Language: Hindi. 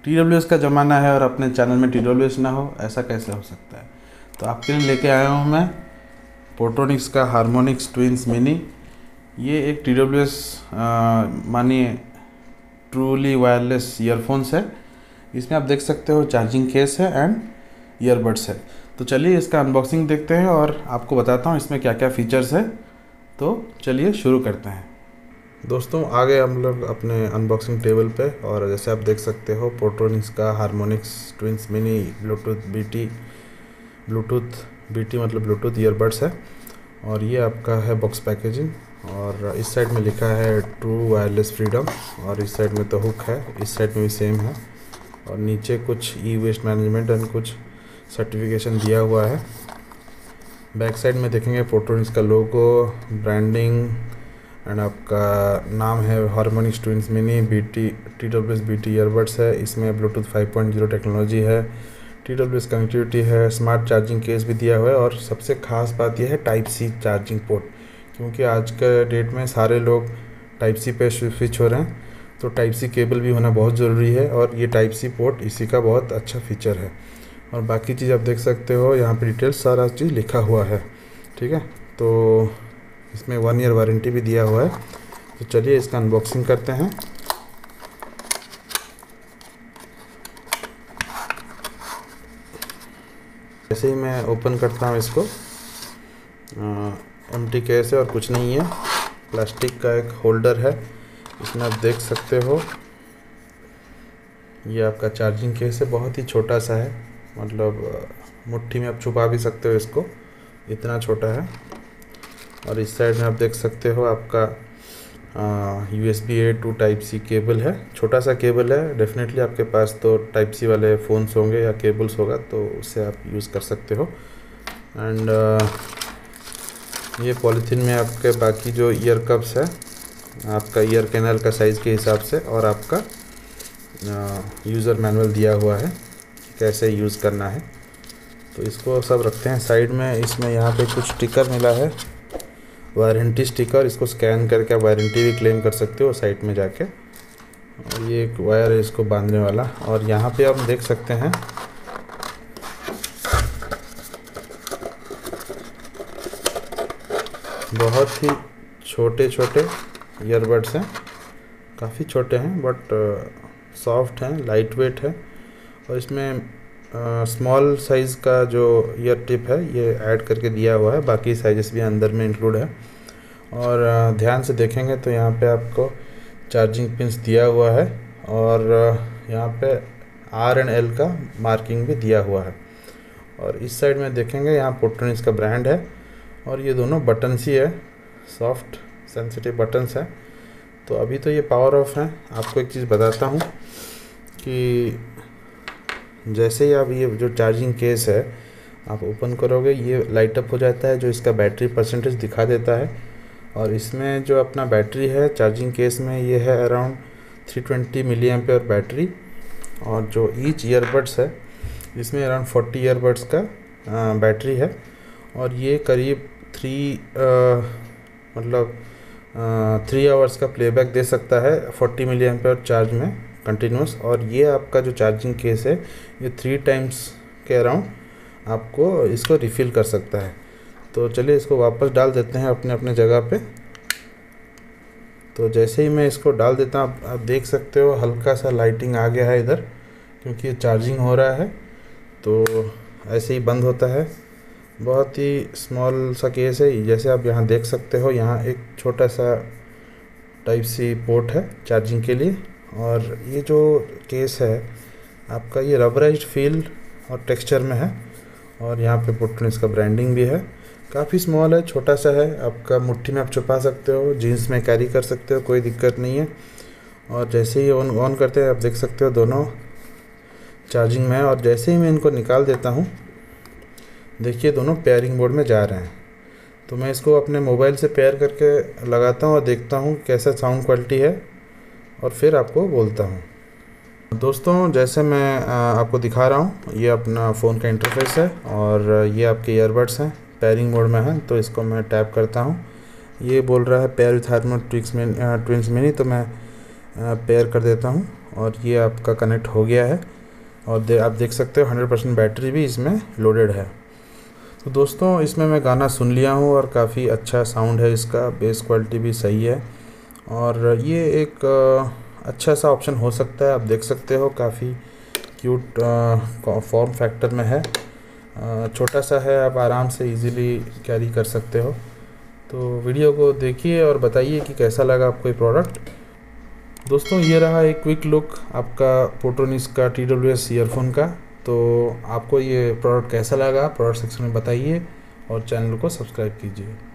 TWS का ज़माना है और अपने चैनल में TWS ना हो, ऐसा कैसे हो सकता है। तो आपके लिए लेके आया हूँ मैं पोर्ट्रोनिक्स का हार्मोनिक्स ट्विंस मिनी। ये एक TWS मानिए ट्रूली वायरलेस ईयरफोन्स है। इसमें आप देख सकते हो चार्जिंग केस है एंड ईयरबड्स है। तो चलिए इसका अनबॉक्सिंग देखते हैं और आपको बताता हूँ इसमें क्या क्या फ़ीचर्स है। तो चलिए शुरू करते हैं। दोस्तों आ गए हम लोग अपने अनबॉक्सिंग टेबल पे और जैसे आप देख सकते हो पोर्ट्रोनिक्स का Harmonics Twins Mini Bluetooth BT मतलब ब्लूटूथ ईयरबड्स है। और ये आपका है बॉक्स पैकेजिंग और इस साइड में लिखा है ट्रू वायरलेस फ्रीडम और इस साइड में तो हुक है, इस साइड में भी सेम है। और नीचे कुछ ई वेस्ट मैनेजमेंट एंड कुछ सर्टिफिकेशन दिया हुआ है। बैक साइड में देखेंगे पोर्ट्रोनिक्स का लोगो, ब्रांडिंग एंड आपका नाम है Harmonics Twins Mini TWS BT earbuds है। इसमें ब्लूटूथ 5.0 टेक्नोलॉजी है, TWS कनेक्टिविटी है, स्मार्ट चार्जिंग केस भी दिया हुआ है और सबसे ख़ास बात यह है टाइप सी चार्जिंग पोर्ट, क्योंकि आज के डेट में सारे लोग टाइप सी पे स्विच हो रहे हैं। तो टाइप सी केबल भी होना बहुत ज़रूरी है और ये टाइप सी पोर्ट इसी का बहुत अच्छा फीचर है। और बाकी चीज़ आप देख सकते हो यहाँ पे डिटेल्स सारा चीज़ लिखा हुआ है, ठीक है। तो इसमें 1 ईयर वारंटी भी दिया हुआ है। तो चलिए इसका अनबॉक्सिंग करते हैं। जैसे ही मैं ओपन करता हूँ इसको, एम्प्टी केस है और कुछ नहीं है। प्लास्टिक का एक होल्डर है, इसमें आप देख सकते हो ये आपका चार्जिंग केस है। बहुत ही छोटा सा है, मतलब मुट्ठी में आप छुपा भी सकते हो इसको, इतना छोटा है। और इस साइड में आप देख सकते हो आपका USB A to type C cable है। छोटा सा केबल है, डेफिनेटली आपके पास तो टाइप सी वाले फ़ोन्स होंगे या केबल्स होगा तो उससे आप यूज़ कर सकते हो। एंड ये पॉलीथीन में आपके बाकी जो ईयर कप्स है, आपका ईयर कैनल का साइज़ के हिसाब से, और आपका यूज़र मैनुअल दिया हुआ है कैसे यूज़ करना है। तो इसको सब रखते हैं साइड में। इसमें यहाँ पे कुछ स्टिकर मिला है, वारंटी स्टिकर, इसको स्कैन करके आप वारंटी भी क्लेम कर सकते हो साइट में जाके। और ये एक वायर है इसको बांधने वाला। और यहाँ पे आप देख सकते हैं बहुत ही छोटे छोटे ईयरबड्स हैं, काफ़ी छोटे हैं बट सॉफ्ट हैं, लाइट वेट है। और इसमें स्मॉल साइज़ का जो ईयर टिप है ये ऐड करके दिया हुआ है, बाकी साइजेस भी अंदर में इंक्लूड है। और ध्यान से देखेंगे तो यहाँ पे आपको चार्जिंग पिंस दिया हुआ है और यहाँ पे R and L का मार्किंग भी दिया हुआ है। और इस साइड में देखेंगे यहाँ पोर्ट्रोनिक्स का ब्रांड है और ये दोनों बटन्स ही है, सॉफ्ट सेंसिटिव बटन्स है। तो अभी तो ये पावर ऑफ है। आपको एक चीज़ बताता हूँ कि जैसे ही आप ये जो चार्जिंग केस है आप ओपन करोगे ये लाइट अप हो जाता है, जो इसका बैटरी परसेंटेज दिखा देता है। और इसमें जो अपना बैटरी है चार्जिंग केस में ये है अराउंड 320 मिली एम्पेयर बैटरी। और जो ईच ईयरबड्स है इसमें अराउंड 40 ईयरबड्स का बैटरी है। और ये करीब 3 आवर्स का प्लेबैक दे सकता है 40 मिली एम्पेयर चार्ज में कंटिन्यूस। और ये आपका जो चार्जिंग केस है ये 3 टाइम्स के अराउंड आपको इसको रिफ़िल कर सकता है। तो चलिए इसको वापस डाल देते हैं अपने अपने जगह पे। तो जैसे ही मैं इसको डाल देता हूँ आप देख सकते हो हल्का सा लाइटिंग आ गया है इधर, क्योंकि ये चार्जिंग हो रहा है। तो ऐसे ही बंद होता है। बहुत ही स्मॉल सा केस है, जैसे आप यहाँ देख सकते हो। यहाँ एक छोटा सा टाइप सी पोर्ट है चार्जिंग के लिए। और ये जो केस है आपका ये रबराइज्ड फील और टेक्सचर में है। और यहाँ पे पोर्ट्रोनिक्स का ब्रांडिंग भी है। काफ़ी स्मॉल है, छोटा सा है, आपका मुट्ठी में आप छुपा सकते हो, जीन्स में कैरी कर सकते हो, कोई दिक्कत नहीं है। और जैसे ही ऑन करते हैं आप देख सकते हो दोनों चार्जिंग में है। और जैसे ही मैं इनको निकाल देता हूँ देखिए दोनों पेयरिंग मोड में जा रहे हैं। तो मैं इसको अपने मोबाइल से पेयर करके लगाता हूँ और देखता हूँ कैसा साउंड क्वालिटी है और फिर आपको बोलता हूँ। दोस्तों जैसे मैं आपको दिखा रहा हूँ ये अपना फ़ोन का इंटरफेस है और ये आपके ईयरबड्स हैं, पेयरिंग मोड में है। तो इसको मैं टैप करता हूँ, ये बोल रहा है pair with Harmonics Twins Mini, तो मैं पेयर कर देता हूँ। और ये आपका कनेक्ट हो गया है और आप देख सकते हो 100% बैटरी भी इसमें लोडेड है। तो दोस्तों इसमें मैं गाना सुन लिया हूँ और काफ़ी अच्छा साउंड है इसका, बेस क्वालिटी भी सही है और ये एक अच्छा सा ऑप्शन हो सकता है। आप देख सकते हो काफ़ी क्यूट फॉर्म फैक्टर में है, छोटा सा है, आप आराम से इजीली कैरी कर सकते हो। तो वीडियो को देखिए और बताइए कि कैसा लगा आपको ये प्रोडक्ट। दोस्तों ये रहा एक क्विक लुक आपका पोर्ट्रोनिक्स का TWS ईयरफोन का। तो आपको ये प्रोडक्ट कैसा लगा प्रोडक्ट सेक्शन में बताइए और चैनल को सब्सक्राइब कीजिए।